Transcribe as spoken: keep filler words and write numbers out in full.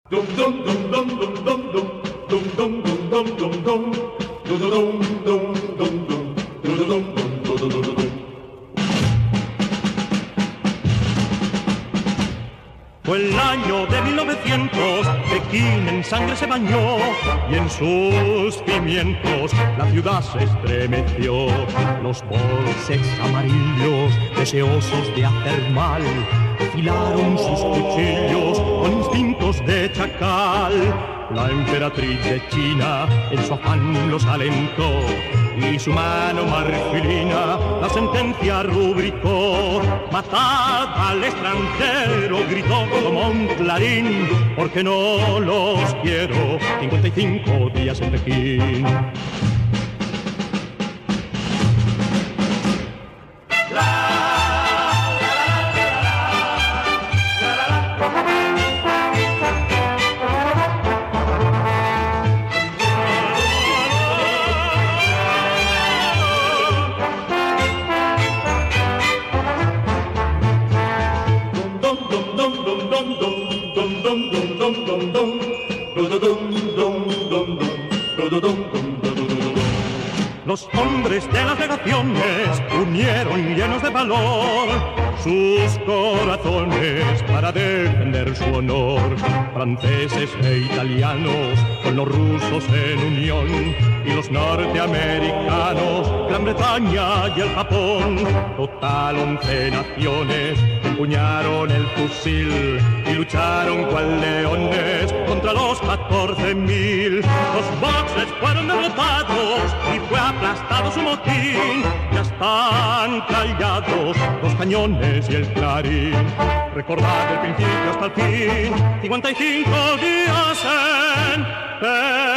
Fue el año de mil novecientos, Pekín en sangre se bañó y en sus cimientos la ciudad se estremeció. Los bolses amarillos, deseosos de hacer mal, afilaron sus cuchillos con instintos de chacal. La emperatriz de China en su afán los alentó y su mano marfilina la sentencia rubricó. Matad al extranjero, gritó como un clarín, porque no los quiero cincuenta y cinco días en Pekín. Los hombres de las legaciones unieron llenos de valor sus corazones para defender su honor. Franceses e italianos con los rusos en unión y los norteamericanos, Gran Bretaña y el Japón. Total once naciones empuñaron el fusil y lucharon cual leones contra los catorce mil. Los boxes fueron derrotados y fue aplastado su motín. Ya están callados los cañones y el clarín. Recordad el principio hasta el fin, cincuenta y cinco días en